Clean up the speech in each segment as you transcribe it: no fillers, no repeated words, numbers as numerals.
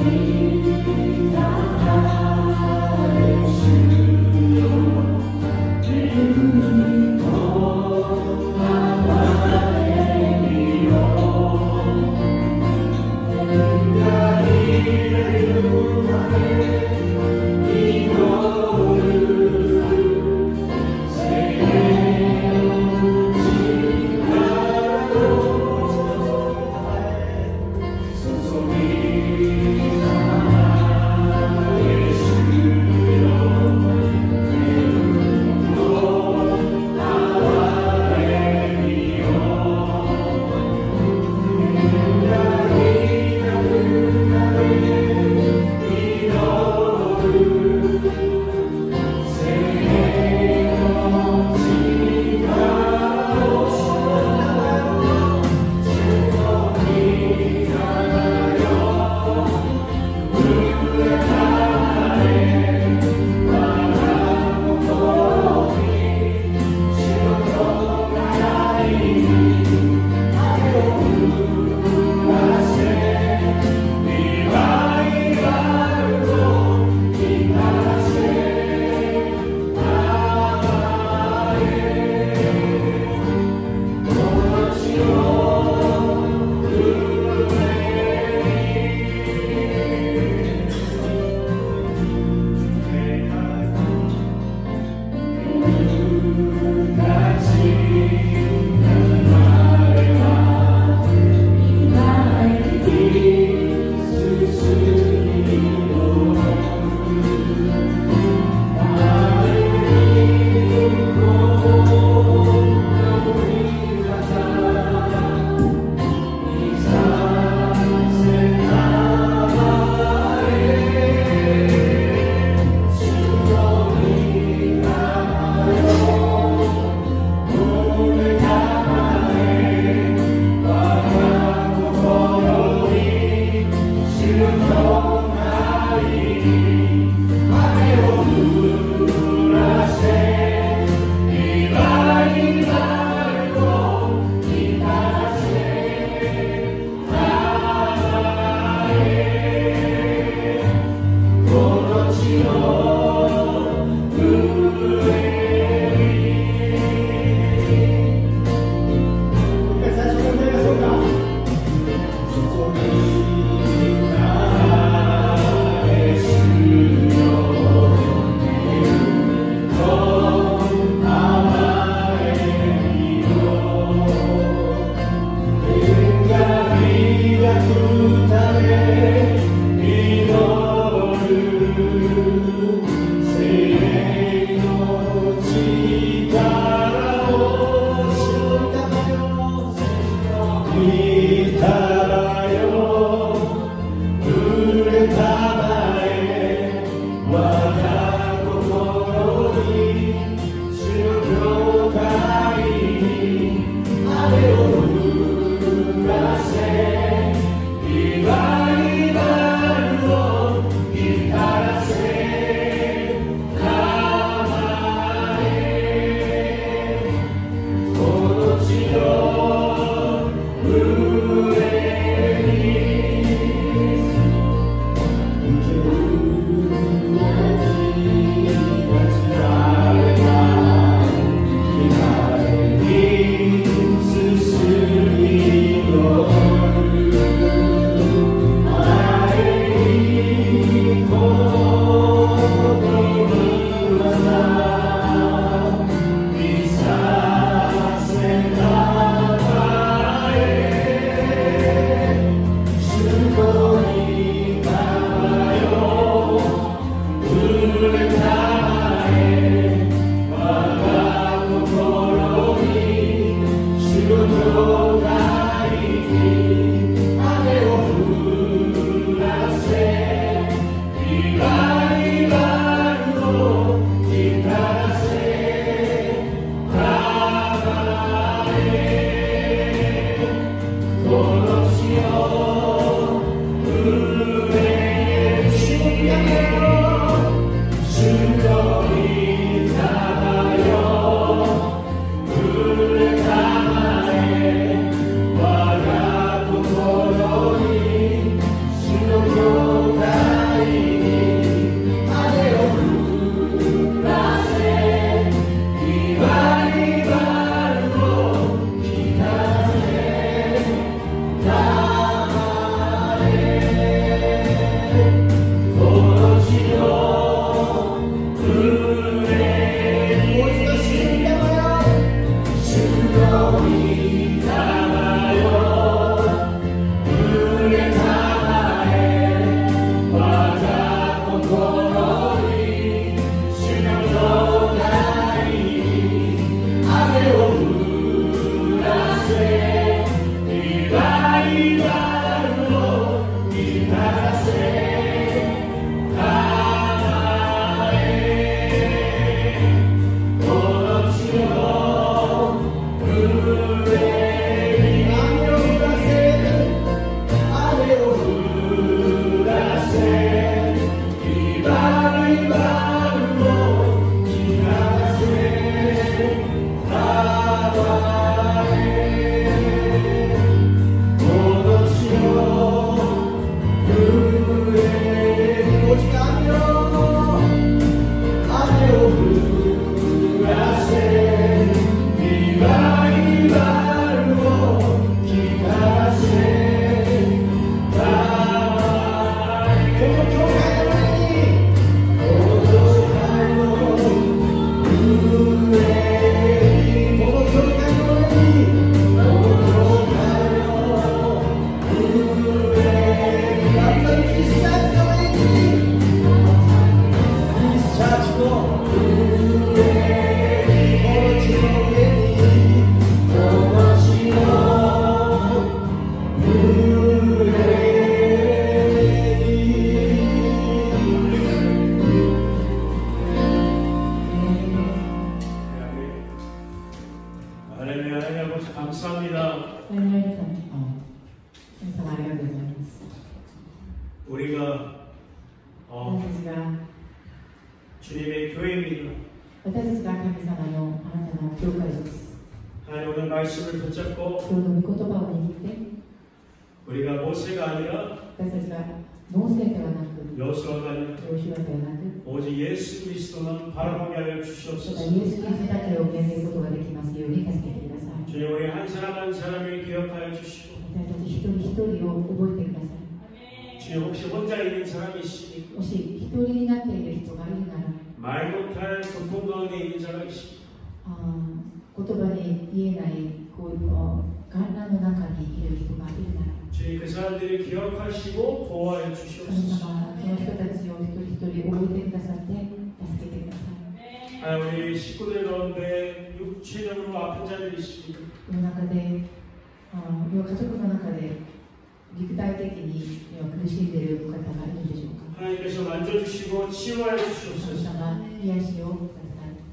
心のます。 우리가 주님의 교회입니다. 私たちが神様のあなたの教会です。 하나님 오늘 말씀을 붙잡고 今日の御言葉を握って 우리가 모세가 아니라 私たちがモーセではなく 여호수아가 아니라 ヨシュアではなく 오직 예수 그리스도만 바라보게 하여 ただ 주시옵소서. イエス・キリストだけを見上げることができますように助けてください。 주님 우리 한 사람 한 사람을 기억하여 주시고 私たち一人一人を覚えてください。 주님 혹시 혼자 있는 사람이 있으니까 もし一人になっている人がいるなら 말 못할 고통 가운데 있는 자가 있으니까 言葉に言えないこういう観覧の中にいる人がいるなら 주님 그 사람들을 기억하시고 보호하여 神 주시옵소서. 様はその人たちを一人一人覚えてくださって助けてください。 우리 식구들 가운데 육체적으로 아픈 자들이 있습니다. この中で家族の中で肉体的に苦しんでいる方がいるでしょうか。 하나님께서 만져주시고 치유하여 神 주시옵소서. 様癒しをください。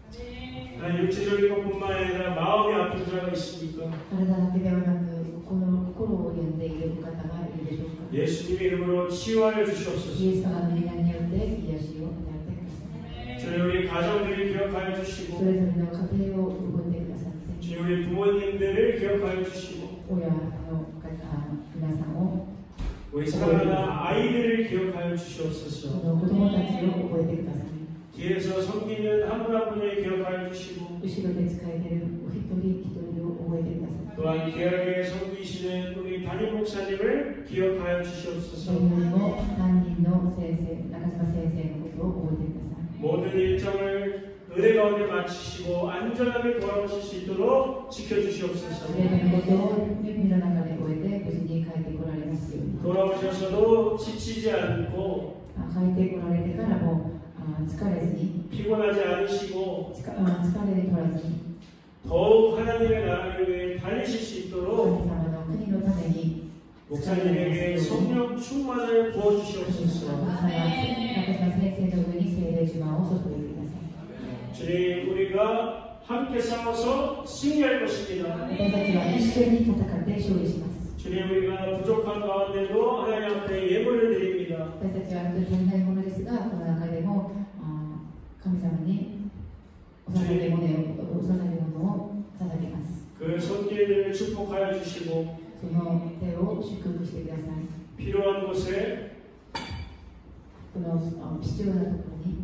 육체적인 것뿐만 아니라 마음이 아픈 자가 있으니까 体だけではなく心を病んでいる方がいるでしょうか。 예수님의 이름으로 치유하여 주시옵소서. イエス様の皆によって癒しを与えてください。 주님 우리 가정들을 기억하여 そ 주시고 れぞれの家庭を覚えてくださって 주님 우리 부모님들을 기억하여 주시고 親の皆さんを 우리 사랑하는 아이들을 기억하여 そ 주시옵소서. の子供たちを覚えてください。 뒤에서 섬기는 한 분 한 분을 기억하여 주시고 後ろで仕えているお一人一人を覚えてください。 또한 귀하게 섬기시는 우리 담임 목사님을 기억하여 それ 주시옵소서. よりも担任の先生、中島先生のことを覚えてください。 모든 일정을 은혜 가운데 마치시고 안전하게 돌아오실 수 있도록 す 지켜주시옵소서. べてのことを耳の中で終えて無事に帰ってこられますように。 돌아오셔서도 지치지 않고 帰ってこられてからも疲れずに、 피곤하지 않으시고 疲れに取らずに、 더욱 하나님의 나라를 위해 달리실 수 神 있도록 様の国のために 목사님에게 성령 충만을 神 부어주시옵소서. 様、中島先生の上に聖霊呪文を注いでください。 주님 우리가 함께 싸워서 승리할 것입니다. 私たちは一緒に戦って勝利します。 주님 우리가 부족한 가운데도 하나님 앞에 예물을 드립니다. 私たちは本当に足りないものですが、この中でも神様にお捧げ物を捧げます。 그 손길들을 축복하여 주시고 その手を祝福してください。 필요한 곳에 この必要なところに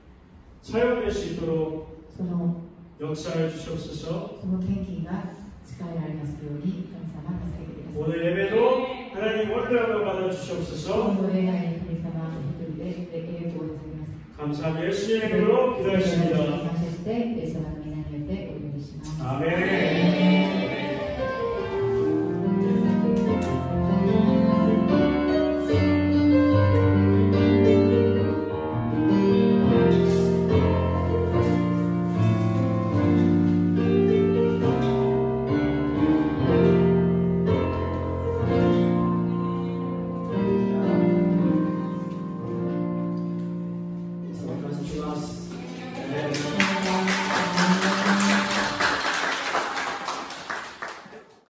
사용될 수 있도록 その 역사해 주시옵소서. 献金が使えられますように神様助けてください。 오늘 예배도 하나님 원래로 받아 주시옵소서. この礼拝に神様一人で栄光を捧げます。 감사합니다. 예수님의 이름으로 기도했습니다. 感謝してイエス様の皆によってお祈りします。 아멘. 감사합니다.